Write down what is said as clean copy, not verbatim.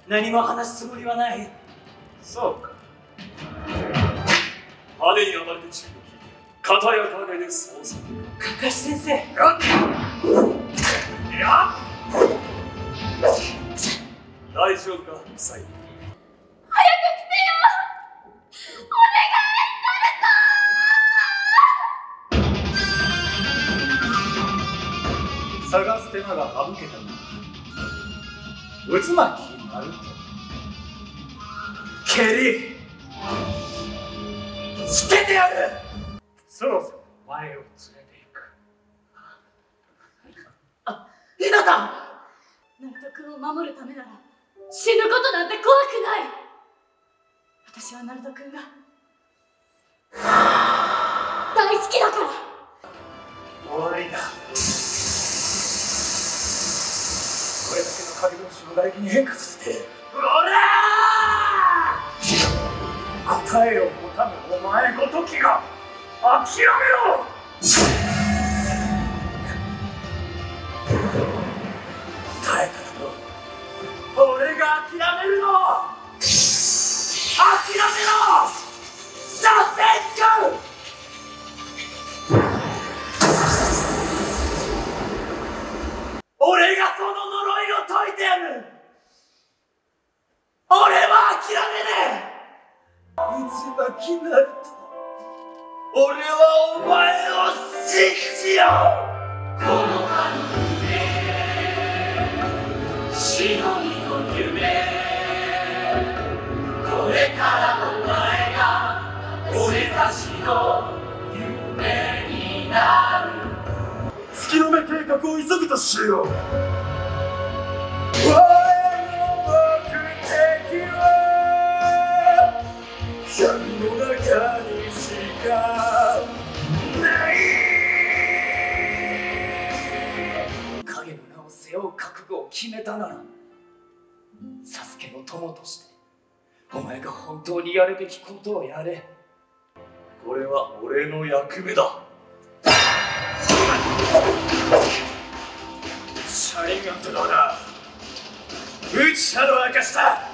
何も話すつもりはない。 そうか。派手に暴れて注意を引いて、片や影で捜査。 かかし先生。 いや大丈夫か、サイ。 早く来てよ。お願い、 探す手間が省けたな。渦巻きナルト。 ケリー、つけてやる。 そろそろお前を連れて行く。 ひなた。 ナルト君を守るためなら死ぬことなんて怖くない。私はナルト君が大好きだから。 終わりだ。これだけの影分子を唾液に変化させて、答えを持たぬお前ごときが諦めろ。耐えたらと俺が諦めるの。諦めろ、左遷君。俺がその呪いを解いてやる。俺は諦めねえ。渦巻きナルト、俺はお前を信じよう。 この春夢、忍びの夢、これからお前が俺たちの夢になる。 月の目計画を急ぐとしよう。我の目的は闇の中にしかない。 影の名を背負う覚悟を決めたなら、サスケの友としてお前が本当にやるべきことをやれ。 これは俺の役目だ。 シャリンガンとどうだ。内派の証だ。